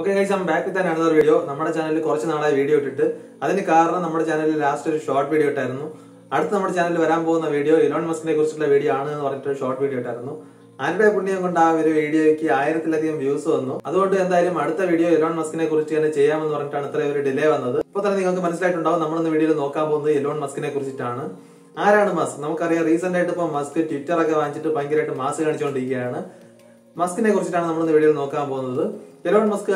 Okay guys, I'm back with another video. നമ്മുടെ ചാനലിൽ കുറച്ച് നാളായി വീഡിയോ ഇട്ടിട്ട് അതിന് കാരണം നമ്മുടെ ചാനലിൽ ലാസ്റ്റ് ഒരു ഷോർട്ട് വീഡിയോ ഇട്ടായിരുന്നു. അടുത്ത നമ്മുടെ ചാനലിൽ വരാൻ പോകുന്ന വീഡിയോ ഇലോൺ മസ്കിനെ കുറിച്ചുള്ള വീഡിയോ ആണ് എന്ന് പറഞ്ഞിട്ട് ഷോർട്ട് വീഡിയോ ഇട്ടായിരുന്നു. ആരുടെ പുണ്യം കൊണ്ട് ആ ഒരു വീഡിയോയ്ക്ക് 1000-ലധികം വ്യൂസ് വന്നു. അതുകൊണ്ട് എന്തായാലും അടുത്ത വീഡിയോ ഇലോൺ മസ്കിനെ കുറിച്ച് തന്നെ ചെയ്യാമെന്ന് പറഞ്ഞിട്ടാണ് ഇത്രയും ഒരു ഡിലേ വന്നത്. ഇപ്പോൾ തന്നെ നിങ്ങൾക്ക് മനസ്സിലായിട്ടുണ്ടാവും നമ്മളിന്ന് വീഡിയോയിൽ നോക്കാൻ പോകുന്നത് ഇലോൺ മസ്കിനെ കുറിച്ചിട്ടാണ്. ആരാണ് മസ്ക്? നമുക്കറിയാം റീസെന്റ് ആയിട്ട് ഇപ്പോൾ മസ്ക് ട്വിറ്റർ ഒക്കെ വാങ്ങിച്ചിട്ട് ഭയങ്കരമായിട്ട് മാസ് കാണിച്ചുകൊണ്ടിരിക്കുകയാണ്. മസ്കിനെ കുറിച്ചിട്ടാണ് നമ്മളിന്ന് വീഡിയോയിൽ നോക്കാൻ പോകുന്നത്. എലോൺ മസ്ക്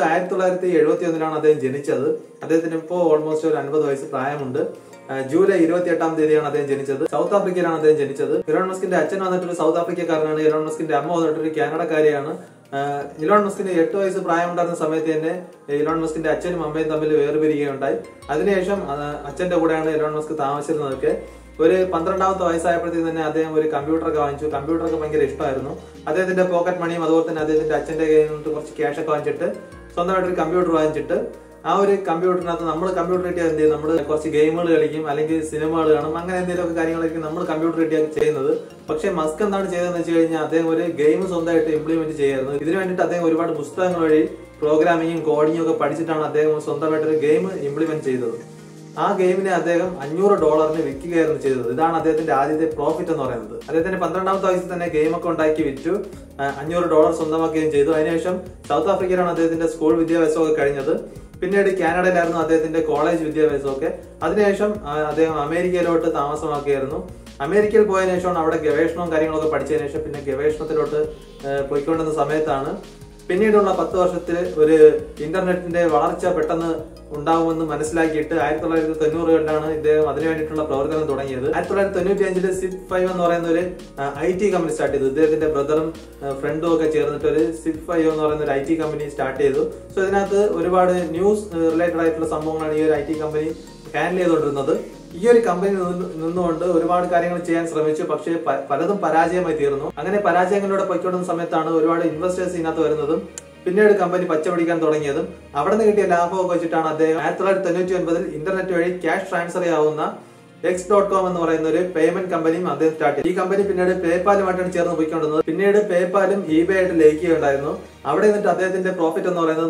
1971 അദ്ദേഹം ജനിച്ചത്. അദ്ദേഹത്തിന് ഇപ്പോൾ ഓൾമോസ്റ്റ് ഒരു 50 വയസ്സ് പ്രായമുണ്ട്. ജൂലൈ 28-ാം തീയതിയാണ് അദ്ദേഹം ജനിച്ചത്. സൗത്ത് ആഫ്രിക്കയിലാണ് അദ്ദേഹം ജനിച്ചത്. ഇലോൺ മസ്കിന്റെ അച്ഛൻ വന്നിട്ടൊരു സൗത്ത് ആഫ്രിക്കക്കാരനാണ്. ഇലോൺ മസ്കിന്റെ അമ്മ വന്നിട്ടൊരു കാനഡക്കാരിയാണ്. ഇലോൺ മസ്കിന് 8 വയസ്സ് പ്രായമുണ്ടായിരുന്ന സമയത്ത് തന്നെ ഇലോൺ മസ്കിന്റെ അച്ഛനും അമ്മയും തമ്മിൽ വേർപിരിയുകയുണ്ടായി. അതിനുശേഷം അച്ഛന്റെ കൂടെയാണ് ഇലോൺ മസ്ക് താമസിച്ചിരുന്നതൊക്കെ. ഒരു 12-ാമത്തെ വയസ്സായപ്പോഴത്തേക്ക് തന്നെ അദ്ദേഹം ഒരു കമ്പ്യൂട്ടറൊക്കെ വാങ്ങിച്ചു. കമ്പ്യൂട്ടറൊക്കെ ഭയങ്കര ഇഷ്ടമായിരുന്നു. അദ്ദേഹത്തിന്റെ പോക്കറ്റ് മണിയും അതുപോലെ തന്നെ അദ്ദേഹത്തിന്റെ അച്ഛന്റെ കയ്യിൽ നിന്ന് കുറച്ച് ക്യാഷ് ഒക്കെ വാങ്ങിച്ചിട്ട് സ്വന്തമായിട്ടൊരു കമ്പ്യൂട്ടർ വാങ്ങിച്ചിട്ട് ആ ഒരു കമ്പ്യൂട്ടറിനകത്ത് നമ്മൾ കമ്പ്യൂട്ടർ കിട്ടിയാൽ എന്ത് ചെയ്യും, നമ്മൾ കുറച്ച് ഗെയിമുകൾ കളിക്കും, അല്ലെങ്കിൽ സിനിമകൾ കാണും, അങ്ങനെ എന്തെങ്കിലുമൊക്കെ കാര്യങ്ങളൊക്കെ നമ്മൾ കമ്പ്യൂട്ടർ കിട്ടിയാണ് ചെയ്യുന്നത്. പക്ഷേ മസ്ക് എന്താണ് ചെയ്തതെന്ന് വെച്ച് കഴിഞ്ഞാൽ അദ്ദേഹം ഒരു ഗെയിം സ്വന്തമായിട്ട് ഇംപ്ലിമെന്റ് ചെയ്യായിരുന്നു. ഇതിനു വേണ്ടിയിട്ട് അദ്ദേഹം ഒരുപാട് പുസ്തകങ്ങൾ വഴി പ്രോഗ്രാമിങ്ങും കോഡിങ്ങും ഒക്കെ പഠിച്ചിട്ടാണ് അദ്ദേഹം സ്വന്തമായിട്ടൊരു ഗെയിം ഇംപ്ലിമെന്റ് ചെയ്തത്. ആ ഗെയിമിനെ അദ്ദേഹം $500 വിൽക്കുകയായിരുന്നു ചെയ്തത്. ഇതാണ് അദ്ദേഹത്തിന്റെ ആദ്യത്തെ പ്രോഫിറ്റ് എന്ന് പറയുന്നത്. അദ്ദേഹത്തിന്റെ 12-ാമത്തെ വയസ്സിൽ തന്നെ ഗെയിമൊക്കെ ഉണ്ടാക്കി വിറ്റു $500 സ്വന്തമാക്കുകയും ചെയ്തു. അതിനുശേഷം സൗത്ത് ആഫ്രിക്കയിലാണ് അദ്ദേഹത്തിന്റെ സ്കൂൾ വിദ്യാഭ്യാസമൊക്കെ കഴിഞ്ഞത്. പിന്നീട് കാനഡയിലായിരുന്നു അദ്ദേഹത്തിന്റെ കോളേജ് വിദ്യാഭ്യാസമൊക്കെ. അതിനുശേഷം അദ്ദേഹം അമേരിക്കയിലോട്ട് താമസമാക്കിയായിരുന്നു. അമേരിക്കയിൽ പോയതിനു ശേഷമാണ് അവിടെ ഗവേഷണവും കാര്യങ്ങളൊക്കെ പഠിച്ചതിനു ശേഷം പിന്നെ ഗവേഷണത്തിലോട്ട് പോയിക്കൊണ്ടിരുന്ന സമയത്താണ് പിന്നീടുള്ള 10 വർഷത്തിൽ ഒരു ഇന്റർനെറ്റിന്റെ വളർച്ച പെട്ടെന്ന് ഉണ്ടാവുമെന്ന് മനസ്സിലാക്കിയിട്ട് 1990-കളിലാണ് ഇദ്ദേഹം അതിനു വേണ്ടിയിട്ടുള്ള പ്രവർത്തനം തുടങ്ങിയത്. 1995-ൽ SIP5 എന്ന് പറയുന്ന ഒരു IT കമ്പനി സ്റ്റാർട്ട് ചെയ്തു. ഇദ്ദേഹത്തിന്റെ ബ്രദറും ഫ്രണ്ടും ഒക്കെ ചേർന്നിട്ട് ഒരു SIP5 എന്ന് പറയുന്ന ഒരു IT കമ്പനി സ്റ്റാർട്ട് ചെയ്തു. സോ ഇതിനകത്ത് ഒരുപാട് ന്യൂസ് റിലേറ്റഡ് ആയിട്ടുള്ള സംഭവങ്ങളാണ് ഈ ഒരു IT കമ്പനി ഹാൻഡിൽ ചെയ്തുകൊണ്ടിരുന്നത്. ഈ ഒരു കമ്പനി നിന്നുകൊണ്ട് ഒരുപാട് കാര്യങ്ങൾ ചെയ്യാൻ ശ്രമിച്ചു. പക്ഷേ പലതും പരാജയമായി തീർന്നു. അങ്ങനെ പരാജയങ്ങളിലൂടെ പൊയ്ക്കൊണ്ടുന്ന സമയത്താണ് ഒരുപാട് ഇൻവെസ്റ്റേഴ്സ് ഇതിനകത്ത് വരുന്നതും പിന്നീട് കമ്പനി പച്ചപിടിക്കാൻ തുടങ്ങിയതും. അവിടെ നിന്ന് കിട്ടിയ ലാഭമൊക്കെ വെച്ചിട്ടാണ് അദ്ദേഹം 1999-ൽ ഇന്റർനെറ്റ് വഴി ക്യാഷ് ട്രാൻസ്ഫർ ചെയ്യാവുന്ന X.com എന്ന് പറയുന്ന ഒരു പേയ്മെന്റ് കമ്പനിയും അദ്ദേഹം സ്റ്റാർട്ട് ചെയ്തു. ഈ കമ്പനി പിന്നീട് പേപ്പാലുമായിട്ടാണ് ചേർന്ന് പോയിക്കൊണ്ടിരുന്നത്. പിന്നീട് പേപ്പാലും eBay ആയിട്ട് ലയിക്കുകയുണ്ടായിരുന്നു. അവിടെ നിന്നിട്ട് അദ്ദേഹത്തിന്റെ പ്രോഫിറ്റ് എന്ന് പറയുന്നത്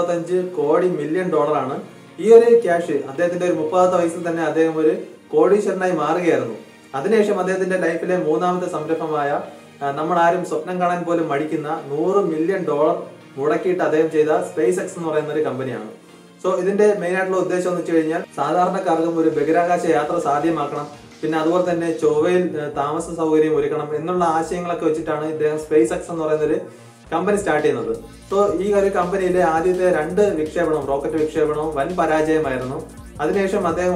$165 മില്യൺ ആണ്. ഈ ഒരു ക്യാഷ് അദ്ദേഹത്തിന്റെ ഒരു 30-ാമത്തെ വയസ്സിൽ തന്നെ അദ്ദേഹം ഒരു കോടീശ്വരനായി മാറുകയായിരുന്നു. അതിനുശേഷം അദ്ദേഹത്തിന്റെ ലൈഫിലെ 3-ാമത്തെ സംരംഭമായ നമ്മൾ ആരും സ്വപ്നം കാണാൻ പോലും മടിക്കുന്ന $100 മില്യൺ മുടക്കിയിട്ട് അദ്ദേഹം ചെയ്ത SpaceX എന്ന് പറയുന്ന ഒരു കമ്പനിയാണ്. സോ ഇതിന്റെ മെയിൻ ആയിട്ടുള്ള ഉദ്ദേശം എന്ന് വെച്ച് കഴിഞ്ഞാൽ സാധാരണക്കാർക്കും ഒരു ബഹിരാകാശ യാത്ര സാധ്യമാക്കണം, പിന്നെ അതുപോലെ തന്നെ ചൊവ്വയിൽ താമസ സൗകര്യം ഒരുക്കണം എന്നുള്ള ആശയങ്ങളൊക്കെ വെച്ചിട്ടാണ് ഇദ്ദേഹം SpaceX എന്ന് പറയുന്ന ഒരു കമ്പനി സ്റ്റാർട്ട് ചെയ്യുന്നത്. സോ ഈ ഒരു കമ്പനിയിലെ ആദ്യത്തെ 2 വിക്ഷേപണവും റോക്കറ്റ് വിക്ഷേപണവും വൻ പരാജയമായിരുന്നു. അതിനുശേഷം അദ്ദേഹം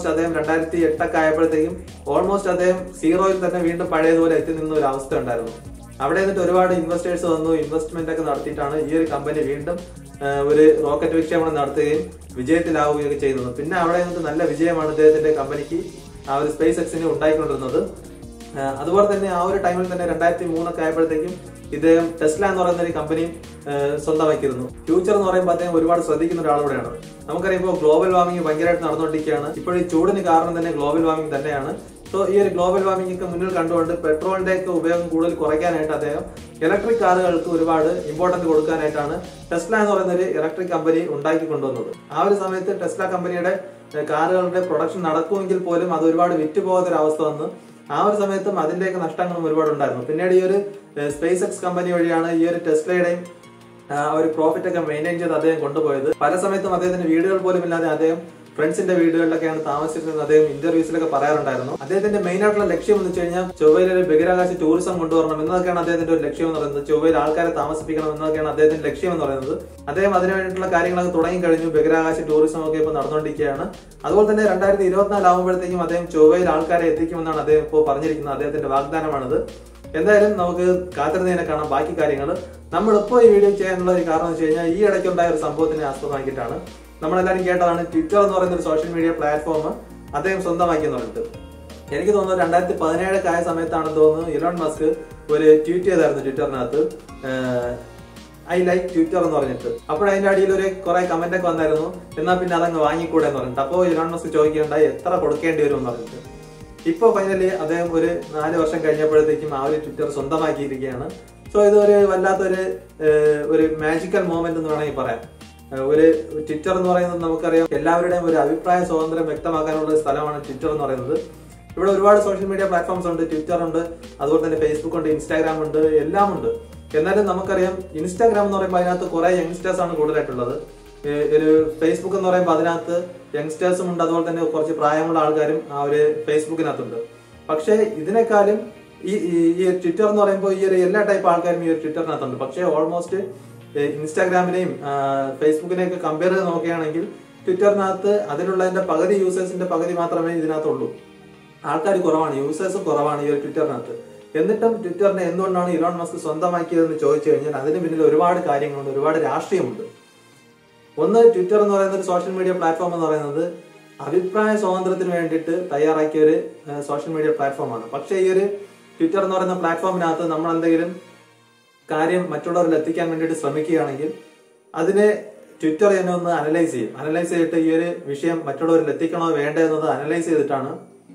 2008 ആയപ്പോഴത്തേക്കും അദ്ദേഹം സീറോയിൽ തന്നെ വീണ്ടും പഴയതുപോലെ എത്തി നിന്ന ഒരു അവസ്ഥ ഉണ്ടായിരുന്നു. അവിടെ നിന്നിട്ട് ഒരുപാട് ഇൻവെസ്റ്റേഴ്സ് വന്നു, ഇൻവെസ്റ്റ്മെന്റ് ഒക്കെ നടത്തിയിട്ടാണ് ഈ ഒരു കമ്പനി വീണ്ടും ഒരു റോക്കറ്റ് വിക്ഷേപണം നടത്തുകയും വിജയത്തിലാവുകയൊക്കെ ചെയ്യുന്നത്. പിന്നെ അവിടെ നിന്നിട്ട് നല്ല വിജയമാണ് ഇദ്ദേഹത്തിന്റെ കമ്പനിക്ക് ആ ഒരു SpaceXന് ഉണ്ടായിക്കൊണ്ടിരുന്നത്. അതുപോലെ തന്നെ ആ ഒരു ടൈമിൽ തന്നെ 2003 ആയപ്പോഴത്തേക്കും ഇദ്ദേഹം ടെസ്ല എന്ന് പറയുന്ന ഒരു കമ്പനി സ്വന്തമാക്കിയിരുന്നു. ഫ്യൂച്ചർ എന്ന് പറയുമ്പോൾ അദ്ദേഹം ഒരുപാട് ശ്രദ്ധിക്കുന്ന ഒരാളൂടെയാണ്. നമുക്കറിയാം ഇപ്പോൾ ഗ്ലോബൽ വാർമിംഗ് ഭയങ്കരമായിട്ട് നടന്നുകൊണ്ടിരിക്കുകയാണ്. ഇപ്പോൾ ഈ ചൂടിന് കാരണം തന്നെ ഗ്ലോബൽ വാർമിംഗ് തന്നെയാണ്. സോ ഈ ഒരു ഗ്ലോബൽ വാർമിംഗ് ഒക്കെ മുന്നിൽ കണ്ടുകൊണ്ട് പെട്രോളിന്റെ ഒക്കെ ഉപയോഗം കൂടുതൽ കുറയ്ക്കാനായിട്ട് അദ്ദേഹം ഇലക്ട്രിക് കാറുകൾക്ക് ഒരുപാട് ഇമ്പോർട്ടന്റ് കൊടുക്കാനായിട്ടാണ് ടെസ്ല എന്ന് പറയുന്ന ഒരു ഇലക്ട്രിക് കമ്പനി ഉണ്ടാക്കി കൊണ്ടുവന്നത്. ആ ഒരു സമയത്ത് ടെസ്ല കമ്പനിയുടെ കാറുകളുടെ പ്രൊഡക്ഷൻ നടക്കുമെങ്കിൽ പോലും അത് ഒരുപാട് വിറ്റുപോകാത്തൊരവസ്ഥ വന്നു. ആ ഒരു സമയത്തും അതിന്റെയൊക്കെ നഷ്ടങ്ങളും ഒരുപാട് ഉണ്ടായിരുന്നു. പിന്നീട് ഈ ഒരു SpaceX കമ്പനി വഴിയാണ് ഈ ഒരു ടെസ്ലയുടെയും ഒരു പ്രോഫിറ്റ് ഒക്കെ മെയിൻറ്റെയിൻ ചെയ്ത് അദ്ദേഹം കൊണ്ടുപോയത്. പല സമയത്തും അദ്ദേഹത്തിന്റെ വീടുകൾ പോലും ഇല്ലാതെ അദ്ദേഹം ഫ്രണ്ട്സിന്റെ വീടുകളിലൊക്കെയാണ് താമസിച്ചിരുന്നത് അദ്ദേഹം ഇന്റർവ്യൂസിലൊക്കെ പറയാറുണ്ടായിരുന്നു. അദ്ദേഹത്തിന്റെ മെയിൻ ആയിട്ടുള്ള ലക്ഷ്യം എന്ന് വെച്ച് കഴിഞ്ഞാൽ ചൊവ്വയിൽ ഒരു ബഹിരാകാശ ടൂറിസം കൊണ്ടുവരണം എന്നതൊക്കെയാണ് അദ്ദേഹത്തിന്റെ ഒരു ലക്ഷ്യം എന്ന് പറയുന്നത്. ചൊവ്വയിൽ ആൾക്കാരെ താമസിപ്പിക്കണം എന്നതൊക്കെയാണ് അദ്ദേഹത്തിന്റെ ലക്ഷ്യം എന്ന് പറയുന്നത്. അദ്ദേഹം അതിനു വേണ്ടിയിട്ടുള്ള കാര്യങ്ങളൊക്കെ തുടങ്ങി കഴിഞ്ഞു. ബഹിരാകാശ ടൂറിസം ഒക്കെ ഇപ്പോൾ നടന്നുകൊണ്ടിരിക്കുകയാണ്. അതുപോലെ തന്നെ 2024 ആകുമ്പോഴത്തേക്കും അദ്ദേഹം ചൊവ്വയിൽ ആൾക്കാരെ എത്തിക്കുമെന്നാണ് അദ്ദേഹം ഇപ്പോൾ പറഞ്ഞിരിക്കുന്നത്. അദ്ദേഹത്തിന്റെ വാഗ്ദാനമാണിത്. എന്തായാലും നമുക്ക് കാത്തിരുന്നതിനെ കാണാം ബാക്കി കാര്യങ്ങൾ. നമ്മളിപ്പോൾ ഈ വീഡിയോ ചെയ്യാനുള്ള ഒരു കാരണം എന്ന് വെച്ച് കഴിഞ്ഞാൽ ഈ ഇടയ്ക്കുണ്ടായ ഒരു സംഭവത്തിനെ ആസ്പദമാക്കിയിട്ടാണ്. നമ്മളെല്ലാവരും കേട്ടതാണ് ട്വിറ്റർ എന്ന് പറയുന്ന ഒരു സോഷ്യൽ മീഡിയ പ്ലാറ്റ്ഫോം അദ്ദേഹം സ്വന്തമാക്കി എന്ന് പറഞ്ഞിട്ട്. എനിക്ക് തോന്നുന്നു 2017 ആയ സമയത്താണെന്ന് തോന്നുന്നു ഇലോൺ മസ്ക് ഒരു ട്വീറ്റ് ചെയ്തായിരുന്നു ട്വിറ്ററിനകത്ത്, ഐ ലൈക്ക് ട്വിറ്റർ എന്ന് പറഞ്ഞിട്ട്. അപ്പോൾ അതിന്റെ അടിയിൽ ഒരു കുറെ കമന്റ് ഒക്കെ വന്നായിരുന്നു, എന്നാൽ പിന്നെ അതങ്ങ് വാങ്ങിക്കൂടെ എന്ന് പറഞ്ഞിട്ട്. അപ്പോൾ ഇലോൺ മസ്ക് ചോദിക്കേണ്ടായി എത്ര കൊടുക്കേണ്ടി വരും എന്ന് പറഞ്ഞിട്ട്. ഇപ്പോൾ ഫൈനലി അദ്ദേഹം ഒരു 4 വർഷം കഴിഞ്ഞപ്പോഴത്തേക്കും ആ ഒരു ട്വിറ്റർ സ്വന്തമാക്കിയിരിക്കുകയാണ്. സോ ഇതൊരു വല്ലാത്തൊരു മാജിക്കൽ മൊമെന്റ് എന്ന് വേണമെങ്കിൽ പറയാം. ഒരു ട്വിറ്റർ എന്ന് പറയുന്നത് നമുക്കറിയാം എല്ലാവരുടെയും ഒരു അഭിപ്രായ സ്വാതന്ത്ര്യം വ്യക്തമാക്കാനുള്ള ഒരു സ്ഥലമാണ് ട്വിറ്റർ എന്ന് പറയുന്നത്. ഇവിടെ ഒരുപാട് സോഷ്യൽ മീഡിയ പ്ലാറ്റ്ഫോംസ് ഉണ്ട്. ട്വിറ്റർ ഉണ്ട്, അതുപോലെ തന്നെ ഫേസ്ബുക്ക് ഉണ്ട്, ഇൻസ്റ്റാഗ്രാം ഉണ്ട്, എല്ലാം ഉണ്ട്. എന്നാലും നമുക്കറിയാം ഇൻസ്റ്റാഗ്രാം എന്ന് പറയുമ്പോൾ അതിനകത്ത് കുറെ യങ്സ്റ്റേഴ്സ് ആണ് കൂടുതലായിട്ടുള്ളത്. ഒരു ഫേസ്ബുക്ക് എന്ന് പറയുമ്പോൾ അതിനകത്ത് യങ്സ്റ്റേഴ്സും ഉണ്ട്, അതുപോലെ തന്നെ കുറച്ച് പ്രായമുള്ള ആൾക്കാരും ആ ഒരു ഫേസ്ബുക്കിനകത്തുണ്ട്. പക്ഷേ ഇതിനേക്കാളും ഈ ട്വിറ്റർ എന്ന് പറയുമ്പോൾ ഈ ഒരു എല്ലാ ടൈപ്പ് ആൾക്കാരും ഈ ഒരു ട്വിറ്ററിനകത്തുണ്ട്. പക്ഷേ ഓൾമോസ്റ്റ് ഇൻസ്റ്റാഗ്രാമിനെയും ഫേസ്ബുക്കിനെയൊക്കെ കമ്പയർ ചെയ്ത് നോക്കുകയാണെങ്കിൽ ട്വിറ്ററിനകത്ത് അതിലുള്ളതിന്റെ പകുതി യൂസേഴ്സിന്റെ പകുതി മാത്രമേ ഇതിനകത്തുള്ളൂ. ആൾക്കാർ കുറവാണ്, യൂസേഴ്സും കുറവാണ് ഈ ഒരു ട്വിറ്ററിനകത്ത്. എന്നിട്ടും ട്വിറ്ററിനെ എന്തുകൊണ്ടാണ് ഇലോൺ മസ്ക് സ്വന്തമാക്കിയതെന്ന് ചോദിച്ചു കഴിഞ്ഞാൽ അതിന് പിന്നിൽ ഒരുപാട് കാര്യങ്ങളുണ്ട്, ഒരുപാട് രാഷ്ട്രീയമുണ്ട്. ഒന്ന്, ട്വിറ്റർ എന്ന് പറയുന്ന ഒരു സോഷ്യൽ മീഡിയ പ്ലാറ്റ്ഫോം എന്ന് പറയുന്നത് അഭിപ്രായ സ്വാതന്ത്ര്യത്തിന് വേണ്ടിയിട്ട് തയ്യാറാക്കിയ ഒരു സോഷ്യൽ മീഡിയ പ്ലാറ്റ്ഫോമാണ്. പക്ഷേ ഈ ഒരു ട്വിറ്റർ എന്ന് പറയുന്ന പ്ലാറ്റ്ഫോമിനകത്ത് നമ്മൾ എന്തെങ്കിലും കാര്യം മറ്റുള്ളവരിൽ എത്തിക്കാൻ വേണ്ടിയിട്ട് ശ്രമിക്കുകയാണെങ്കിൽ അതിനെ ട്വിറ്റർ തന്നെ ഒന്ന് അനലൈസ് ചെയ്യും. അനലൈസ് ചെയ്തിട്ട് ഈ ഒരു വിഷയം മറ്റുള്ളവരിൽ എത്തിക്കണോ വേണ്ടോ എന്നത് അനലൈസ് ചെയ്തിട്ടാണ്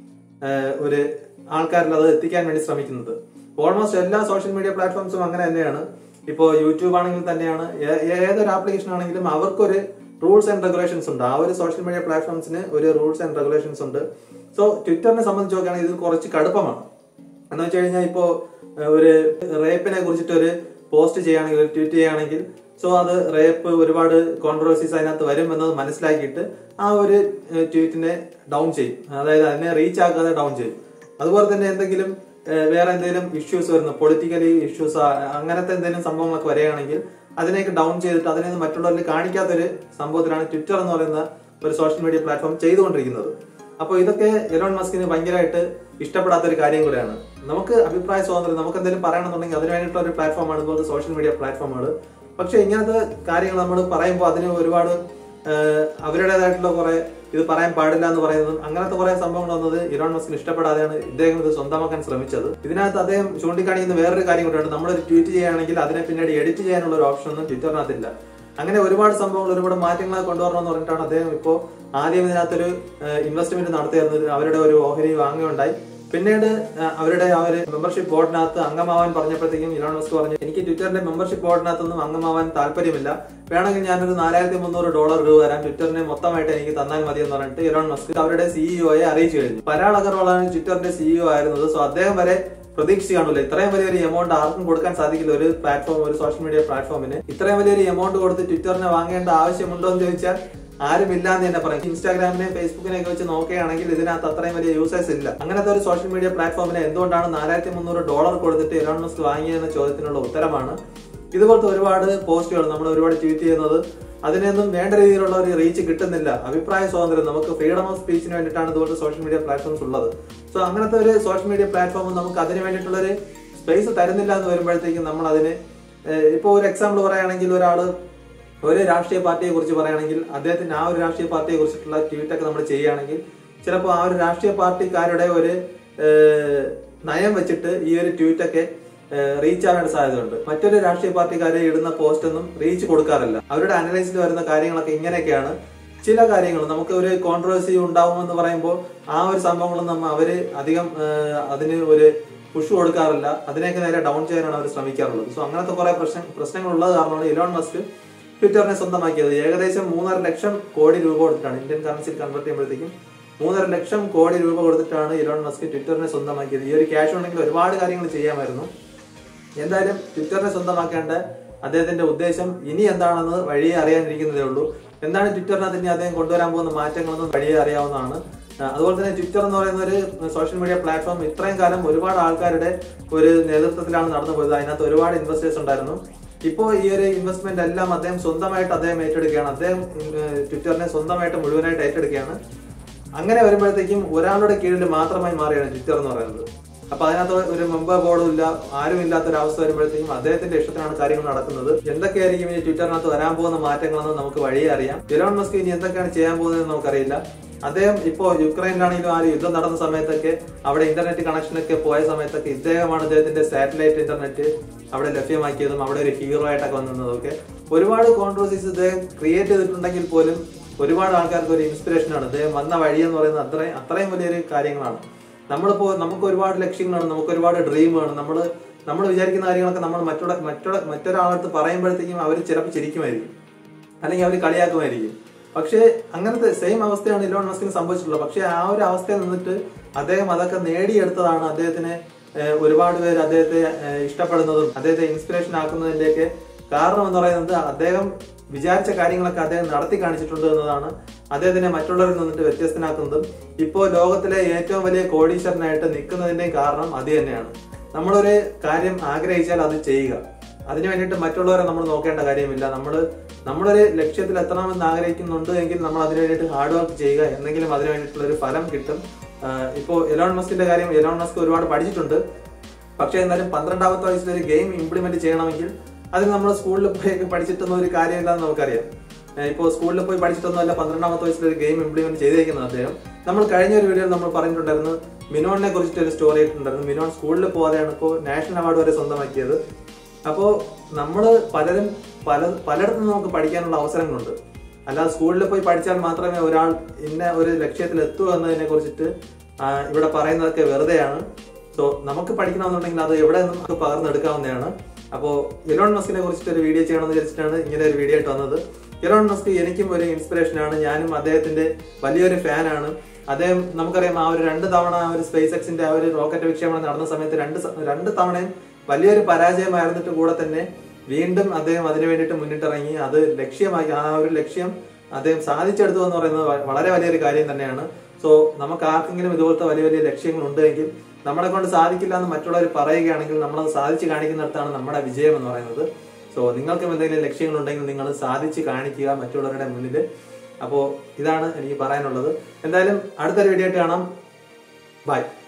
ഒരു ആൾക്കാരിൽ അത് എത്തിക്കാൻ വേണ്ടി ശ്രമിക്കുന്നത്. ഓൾമോസ്റ്റ് എല്ലാ സോഷ്യൽ മീഡിയ പ്ലാറ്റ്ഫോംസും അങ്ങനെ തന്നെയാണ്. ഇപ്പോൾ യൂട്യൂബ് ആണെങ്കിൽ തന്നെയാണ്, ഏതൊരു ആപ്ലിക്കേഷൻ ആണെങ്കിലും അവർക്കൊരു റൂൾസ് ആൻഡ് റെഗുലേഷൻസ് ഉണ്ട്. ആ ഒരു സോഷ്യൽ മീഡിയ പ്ലാറ്റ്ഫോംസിന് ഒരു റൂൾസ് ആൻഡ് റെഗുലേഷൻസ് ഉണ്ട്. സോ ട്വിറ്ററിനെ സംബന്ധിച്ച് നോക്കുകയാണെങ്കിൽ ഇത് കുറച്ച് കടുപ്പമാണ്. എന്ന് വെച്ച് കഴിഞ്ഞാൽ ഇപ്പോൾ ഒരു റേപ്പിനെ കുറിച്ചിട്ട് ഒരു പോസ്റ്റ് ചെയ്യുകയാണെങ്കിൽ, ഒരു ട്വീറ്റ് ചെയ്യുകയാണെങ്കിൽ, സോ അത് റേപ്പ് ഒരുപാട് കോൺട്രവേഴ്സീസ് അതിനകത്ത് വരും എന്നത് മനസ്സിലാക്കിയിട്ട് ആ ഒരു ട്വീറ്റിനെ ഡൗൺ ചെയ്യും. അതായത് അതിനെ റീച്ച് ആക്കാതെ ഡൗൺ ചെയ്യും. അതുപോലെ തന്നെ എന്തെങ്കിലും വേറെ എന്തെങ്കിലും ഇഷ്യൂസ് വരുന്നു, പൊളിറ്റിക്കലി ഇഷ്യൂസ് അങ്ങനത്തെ എന്തെങ്കിലും സംഭവങ്ങളൊക്കെ വരികയാണെങ്കിൽ അതിനേക്ക് ഡൗൺ ചെയ്തിട്ട് അതിനെ മറ്റുള്ളവരിൽ കാണിക്കാത്തൊരു സംഭവത്തിലാണ് ട്വിറ്റർ എന്ന് പറയുന്ന ഒരു സോഷ്യൽ മീഡിയ പ്ലാറ്റ്ഫോം ചെയ്തുകൊണ്ടിരിക്കുന്നത്. അപ്പോൾ ഇതൊക്കെ എലോൺ മസ്കിന് ഭയങ്കരമായിട്ട് ഇഷ്ടപ്പെടാത്തൊരു കാര്യം കൂടെയാണ്. നമുക്ക് അഭിപ്രായ സ്വാതന്ത്ര്യം, നമുക്ക് എന്തെങ്കിലും പറയണമെന്നുണ്ടെങ്കിൽ അതിന് വേണ്ടിയിട്ടുള്ള ഒരു പ്ലാറ്റ്ഫോമാണ് ഇതുപോലത്തെ സോഷ്യൽ മീഡിയ പ്ലാറ്റ്ഫോമുകൾ. പക്ഷെ ഇങ്ങനത്തെ കാര്യങ്ങൾ നമ്മൾ പറയുമ്പോൾ അതിന് ഒരുപാട് അവരുടേതായിട്ടുള്ള കുറെ ഇത് പറയാൻ പാടില്ല എന്ന് പറയുന്നതും അങ്ങനത്തെ കുറെ സംഭവങ്ങൾ വന്നത് ഇലോൺ മസ്കിന് ഇഷ്ടപ്പെടാതെയാണ് ഇദ്ദേഹം ഇത് സ്വന്തമാക്കാൻ ശ്രമിച്ചത്. ഇതിനകത്ത് അദ്ദേഹം ചൂണ്ടിക്കാണിക്കുന്ന വേറൊരു കാര്യം കൂടെയാണ്, നമ്മളൊരു ട്വീറ്റ് ചെയ്യുകയാണെങ്കിൽ അതിനെ പിന്നീട് എഡിറ്റ് ചെയ്യാനുള്ള ഒരു ഓപ്ഷൻ ഒന്നും ട്വിറ്ററിനകത്തില്ല. അങ്ങനെ ഒരുപാട് സംഭവങ്ങൾ, ഒരുപാട് മാറ്റങ്ങൾ കൊണ്ടുവരണമെന്ന് പറഞ്ഞിട്ടാണ് അദ്ദേഹം ഇപ്പോൾ ആദ്യം ഇതിനകത്തൊരു ഇൻവെസ്റ്റ്മെന്റ് നടത്തിയിരുന്നത്. അവരുടെ ഒരു ഓഹരി വാങ്ങുകയുണ്ടായി. പിന്നീട് അവരുടെ ആ ഒരു മെമ്പർഷിപ്പ് ബോർഡിനകത്ത് അംഗമാവാൻ പറഞ്ഞപ്പോഴത്തേക്കും ഇലോൺ മസ്ക് പറഞ്ഞു, എനിക്ക് ട്വിറ്ററിന്റെ മെമ്പർഷിപ്പ് ബോർഡിനകത്തൊന്നും അംഗമാവാൻ താല്പര്യമില്ല, വേണമെങ്കിൽ ഞാനൊരു $4300 രൂപ തരാം, ട്വിറ്ററിനെ മൊത്തമായിട്ട് എനിക്ക് തന്നാൽ മതി എന്ന് പറഞ്ഞിട്ട് ഇലോൺ മസ്ക് അവരുടെ സിഇഒയെ അറിയിച്ചു കഴിഞ്ഞു. പരാൾ അഗർവാളാണ് ട്വിറ്ററിന്റെ സിഇഒ ആയിരുന്നത്. സോ അദ്ദേഹം വരെ പ്രതീക്ഷിച്ച് കാണൂല ഇത്രയും വലിയൊരു എമൗണ്ട് ആർക്കും കൊടുക്കാൻ സാധിക്കില്ല. ഒരു പ്ലാറ്റ്ഫോം, ഒരു സോഷ്യൽ മീഡിയ പ്ലാറ്റ്ഫോമിന് ഇത്രയും വലിയൊരു എമൗണ്ട് കൊടുത്ത് ട്വിറ്ററിനെ വാങ്ങേണ്ട ആവശ്യമുണ്ടോ എന്ന് ചോദിച്ചാൽ ആരും ഇല്ലാന്ന് തന്നെ പറയും. ഇൻസ്റ്റാഗ്രാമിനെയും ഫേസ്ബുക്കിനെയൊക്കെ വെച്ച് നോക്കുകയാണെങ്കിൽ ഇതിനകത്ത് അത്രയും വലിയ യൂസേഴ്സ് ഇല്ല. അങ്ങനത്തെ ഒരു സോഷ്യൽ മീഡിയ പ്ലാറ്റ്ഫോമിനെ എന്തുകൊണ്ടാണ് $4300 കൊടുത്തിട്ട് എലോൺ മസ്ക് വാങ്ങിയതെന്ന ചോദ്യത്തിനുള്ള ഉത്തരമാണ് ഇതുപോലത്തെ ഒരുപാട് പോസ്റ്റുകൾ നമ്മൾ ഒരുപാട് ട്വീറ്റ് ചെയ്യുന്നത്. അതിനൊന്നും വേണ്ട രീതിയിലുള്ള ഒരു റീച്ച് കിട്ടുന്നില്ല. അഭിപ്രായ സ്വാതന്ത്ര്യം, നമുക്ക് ഫ്രീഡം ഓഫ് സ്പീച്ചിന് വേണ്ടിയിട്ടാണ് ഇതുപോലത്തെ സോഷ്യൽ മീഡിയ പ്ലാറ്റ്ഫോംസ് ഉള്ളത്. സോ അങ്ങനത്തെ ഒരു സോഷ്യൽ മീഡിയ പ്ലാറ്റ്ഫോം നമുക്ക് അതിന് വേണ്ടിയിട്ടുള്ളൊരു സ്പേസ് തരുന്നില്ല എന്ന് വരുമ്പോഴത്തേക്കും നമ്മൾ അതിന് ഇപ്പോൾ ഒരു എക്സാമ്പിൾ പറയുകയാണെങ്കിൽ, ഒരാള് ഒരു രാഷ്ട്രീയ പാർട്ടിയെ കുറിച്ച് പറയുകയാണെങ്കിൽ അദ്ദേഹത്തിന് ആ ഒരു രാഷ്ട്രീയ പാർട്ടിയെ കുറിച്ചിട്ടുള്ള ട്വീറ്റൊക്കെ നമ്മൾ ചെയ്യുകയാണെങ്കിൽ ചിലപ്പോൾ ആ ഒരു രാഷ്ട്രീയ പാർട്ടിക്കാരുടെ ഒരു നയം വെച്ചിട്ട് ഈ ഒരു ട്വീറ്റൊക്കെ റീച്ച് ആവാനുള്ള സാധ്യതയുണ്ട്. മറ്റൊരു രാഷ്ട്രീയ പാർട്ടിക്കാരെ ഇടുന്ന പോസ്റ്റ് ഒന്നും റീച്ച് കൊടുക്കാറില്ല. അവരുടെ അനലൈസിൽ വരുന്ന കാര്യങ്ങളൊക്കെ ഇങ്ങനെയൊക്കെയാണ്. ചില കാര്യങ്ങൾ നമുക്ക് ഒരു കോൺട്രവേഴ്സി ഉണ്ടാവുമെന്ന് പറയുമ്പോൾ ആ ഒരു സംഭവങ്ങളൊന്നും അവര് അധികം അതിന് ഒരു പുഷ് കൊടുക്കാറില്ല. അതിനെയൊക്കെ നേരെ ഡൗൺ ചെയ്യാനാണ് അവർ ശ്രമിക്കാറുള്ളത്. സോ അങ്ങനത്തെ കുറെ പ്രശ്നങ്ങൾ ഉള്ളത് കാരണമാണ് ഇലോൺ മസ്ക് ട്വിറ്ററിനെ സ്വന്തമാക്കിയത്. ഏകദേശം 3.5 ലക്ഷം കോടി രൂപ കൊടുത്തിട്ടാണ്, ഇന്ത്യൻ കറൻസിയിൽ കൺവേർട്ട് ചെയ്യുമ്പോഴത്തേക്കും 3.5 ലക്ഷം കോടി രൂപ കൊടുത്തിട്ടാണ് ഇലോൺ മസ്ക് ട്വിറ്ററിനെ സ്വന്തമാക്കിയത്. ഈ ഒരു ക്യാഷ് ഉണ്ടെങ്കിൽ ഒരുപാട് കാര്യങ്ങൾ ചെയ്യാമായിരുന്നു. എന്തായാലും ട്വിറ്ററിനെ സ്വന്തമാക്കേണ്ട അദ്ദേഹത്തിന്റെ ഉദ്ദേശം ഇനി എന്താണെന്ന് വഴിയെ അറിയാനിരിക്കുന്നതേ ഉള്ളൂ. എന്താണ് ട്വിറ്ററിനകത്ത് ഇനി അദ്ദേഹം കൊണ്ടുവരാൻ പോകുന്ന മാറ്റങ്ങളെന്നും വഴിയെ അറിയാവുന്നതാണ്. അതുപോലെ തന്നെ ട്വിറ്റർ എന്ന് പറയുന്ന ഒരു സോഷ്യൽ മീഡിയ പ്ലാറ്റ്ഫോം ഇത്രയും കാലം ഒരുപാട് ആൾക്കാരുടെ ഒരു നേതൃത്വത്തിലാണ് നടന്നു പോയത്. അതിനകത്ത് ഒരുപാട് ഇൻവെസ്റ്റേഴ്സ് ഉണ്ടായിരുന്നു. ഇപ്പോൾ ഈ ഒരു ഇൻവെസ്റ്റ്മെന്റ് എല്ലാം അദ്ദേഹം സ്വന്തമായിട്ട് ഏറ്റെടുക്കുകയാണ്. അദ്ദേഹം ട്വിറ്ററിനെ സ്വന്തമായിട്ട് മുഴുവനായിട്ട് ഏറ്റെടുക്കുകയാണ്. അങ്ങനെ വരുമ്പോഴത്തേക്കും ഒരാളുടെ കീഴിൽ മാത്രമായി മാറിയാണ് ട്വിറ്റർ എന്ന് പറയുന്നത്. അപ്പൊ അതിനകത്ത് ഒരു മെമ്പർ ബോർഡും ഇല്ല, ആരും ഇല്ലാത്തൊരവസ്ഥ വരുമ്പോഴത്തേക്കും അദ്ദേഹത്തിന്റെ ഇഷ്ടത്തിനാണ് കാര്യങ്ങൾ നടക്കുന്നത്. എന്തൊക്കെയായിരിക്കും ഇനി ട്വിറ്ററിനകത്ത് വരാൻ പോകുന്ന മാറ്റങ്ങളെന്ന് നമുക്ക് വഴിയെ അറിയാം. എലോൺ മസ്ക് ഇനി എന്തൊക്കെയാണ് ചെയ്യാൻ പോകുന്നതെന്ന് നമുക്കറിയില്ല. അദ്ദേഹം ഇപ്പോൾ യുക്രൈനിലാണെങ്കിലും ആ യുദ്ധം നടന്ന സമയത്തൊക്കെ അവിടെ ഇന്റർനെറ്റ് കണക്ഷനൊക്കെ പോയ സമയത്തൊക്കെ ഇദ്ദേഹമാണ് അദ്ദേഹത്തിന്റെ സാറ്റലൈറ്റ് ഇന്റർനെറ്റ് അവിടെ ലഭ്യമാക്കിയതും അവിടെ ഒരു ഹീറോ ആയിട്ടൊക്കെ വന്നതൊക്കെ. ഒരുപാട് കോൺട്രവേഴ്സീസ് ഇദ്ദേഹം ക്രിയേറ്റ് ചെയ്തിട്ടുണ്ടെങ്കിൽ പോലും ഒരുപാട് ആൾക്കാർക്ക് ഒരു ഇൻസ്പിറേഷനാണ്. അദ്ദേഹം വന്ന വഴി എന്ന് പറയുന്നത് അത്രയും വലിയൊരു കാര്യങ്ങളാണ്. നമുക്ക് ഒരുപാട് ലക്ഷ്യങ്ങളാണ്, നമുക്ക് ഒരുപാട് ഡ്രീമാണ്. നമ്മൾ വിചാരിക്കുന്ന കാര്യങ്ങളൊക്കെ നമ്മൾ മറ്റൊരാളടുത്ത് പറയുമ്പോഴത്തേക്കും അവർ ചിലപ്പോൾ ചിരിക്കുമായിരിക്കും. അല്ലെങ്കിൽ അവർ കളിയാക്കുമായിരിക്കും. പക്ഷേ അങ്ങനത്തെ സെയിം അവസ്ഥയാണ് ഇലോൺ മസ്കിന് സംഭവിച്ചിട്ടുള്ളത്. പക്ഷെ ആ ഒരു അവസ്ഥയിൽ നിന്നിട്ട് അദ്ദേഹം അതൊക്കെ നേടിയെടുത്തതാണ് അദ്ദേഹത്തിന് ഒരുപാട് പേര് അദ്ദേഹത്തെ ഇഷ്ടപ്പെടുന്നതും അദ്ദേഹത്തെ ഇൻസ്പിറേഷൻ ആക്കുന്നതിന്റെയൊക്കെ കാരണം എന്ന് പറയുന്നത് അദ്ദേഹം വിചാരിച്ച കാര്യങ്ങളൊക്കെ അദ്ദേഹം നടത്തി കാണിച്ചിട്ടുണ്ട് എന്നതാണ് അദ്ദേഹത്തിനെ മറ്റുള്ളവരിൽ നിന്നിട്ട് വ്യത്യസ്തനാക്കുന്നതും ഇപ്പോൾ ലോകത്തിലെ ഏറ്റവും വലിയ കോടീശ്വരനായിട്ട് നിൽക്കുന്നതിന്റെയും കാരണം അത് തന്നെയാണ്. നമ്മളൊരു കാര്യം ആഗ്രഹിച്ചാൽ അത് ചെയ്യുക. അതിനു വേണ്ടിയിട്ട് മറ്റുള്ളവരെ നമ്മൾ നോക്കേണ്ട കാര്യമില്ല. നമ്മളൊരു ലക്ഷ്യത്തിൽ എത്തണമെന്ന് ആഗ്രഹിക്കുന്നുണ്ട് എങ്കിൽ നമ്മൾ അതിനു വേണ്ടിയിട്ട് ഹാർഡ് വർക്ക് ചെയ്യുക, എന്നെങ്കിലും അതിനു വേണ്ടിയിട്ടുള്ള ഒരു ഫലം കിട്ടും. ഇപ്പോൾ എലോൺ മസ്കിന്റെ കാര്യം, എലോൺ മസ്ക് ഒരുപാട് പഠിച്ചിട്ടുണ്ട്. പക്ഷെ എന്നാലും 12ാമത്തെ വയസ്സിൽ ഒരു ഗെയിം ഇംപ്ലിമെന്റ് ചെയ്യണമെങ്കിൽ അതിന് നമ്മൾ സ്കൂളിൽ പോയി പഠിച്ചിട്ടൊന്നും ഒരു കാര്യമില്ലാന്ന് നമുക്കറിയാം. ഇപ്പോൾ സ്കൂളിൽ പോയി പഠിച്ചിട്ടൊന്നുമല്ല 12ാമത്തെ വയസ്സിൽ ഒരു ഗെയിം ഇംപ്ലിമെന്റ് ചെയ്തേക്കുന്നത് അദ്ദേഹം. നമ്മൾ കഴിഞ്ഞ ഒരു വീഡിയോയിൽ നമ്മൾ പറഞ്ഞിട്ടുണ്ടായിരുന്നു, മിനോണിനെ കുറിച്ചിട്ട് ഒരു സ്റ്റോറി ഇട്ടിട്ടുണ്ടായിരുന്നു. മിനോൺ സ്കൂളിൽ പോകാതെയാണ് ഇപ്പോൾ നാഷണൽ അവാർഡ് വരെ സ്വന്തമാക്കിയത്. അപ്പോൾ നമ്മൾ പലയിടത്തും നമുക്ക് പഠിക്കാനുള്ള അവസരങ്ങളുണ്ട്. അല്ലാതെ സ്കൂളിൽ പോയി പഠിച്ചാൽ മാത്രമേ ഒരാൾ ഇന്ന ഒരു ലക്ഷ്യത്തിൽ എത്തൂ എന്നതിനെ കുറിച്ചിട്ട് ഇവിടെ പറയുന്നതൊക്കെ വെറുതെയാണ്. സോ നമുക്ക് പഠിക്കണമെന്നുണ്ടെങ്കിൽ അത് എവിടെ നിന്നും നമുക്ക് പകർന്നെടുക്കാവുന്നതാണ്. അപ്പോൾ എലോൺ മസ്കിനെ കുറിച്ചിട്ട് ഒരു വീഡിയോ ചെയ്യണമെന്ന് വിചാരിച്ചിട്ടാണ് ഇങ്ങനെ ഒരു വീഡിയോ ആയിട്ട് വന്നത്. എലോൺ മസ്ക് എനിക്കും ഒരു ഇൻസ്പിറേഷനാണ്. ഞാനും അദ്ദേഹത്തിന്റെ വലിയൊരു ഫാനാണ്. അദ്ദേഹം നമുക്കറിയാം, ആ ഒരു 2 തവണ ആ ഒരു SpaceXന്റെ ആ ഒരു റോക്കറ്റ് വിക്ഷേപണം നടന്ന സമയത്ത് രണ്ട് തവണയും വലിയൊരു പരാജയമായിരുന്നിട്ട് കൂടെ തന്നെ വീണ്ടും അദ്ദേഹം അതിനു വേണ്ടിയിട്ട് മുന്നിട്ടിറങ്ങി അത് ലക്ഷ്യമാക്കി. ആ ഒരു ലക്ഷ്യം അദ്ദേഹം സാധിച്ചെടുത്തു എന്ന് പറയുന്നത് വളരെ വലിയൊരു കാര്യം തന്നെയാണ്. സോ നമുക്ക് ആർക്കെങ്കിലും ഇതുപോലത്തെ വലിയ വലിയ ലക്ഷ്യങ്ങൾ ഉണ്ടെങ്കിൽ നമ്മളെ കൊണ്ട് സാധിക്കില്ല എന്ന് മറ്റുള്ളവർ പറയുകയാണെങ്കിൽ നമ്മളത് സാധിച്ചു കാണിക്കുന്നിടത്താണ് നമ്മുടെ വിജയം എന്ന് പറയുന്നത്. സോ നിങ്ങൾക്കും എന്തെങ്കിലും ലക്ഷ്യങ്ങൾ ഉണ്ടെങ്കിൽ നിങ്ങൾ സാധിച്ച് കാണിക്കുക മറ്റുള്ളവരുടെ മുന്നിൽ. അപ്പോൾ ഇതാണ് എനിക്ക് പറയാനുള്ളത്. എന്തായാലും അടുത്തൊരു വീഡിയോ ആയിട്ട് കാണാം. ബൈ.